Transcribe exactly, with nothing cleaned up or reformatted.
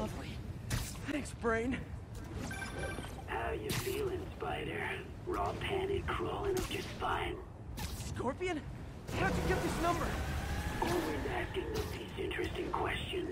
Lovely. Thanks, Brain. How you feeling, Spider? Raw panic crawling up your spine? Scorpion? How'd you get this number? Always asking them these interesting questions.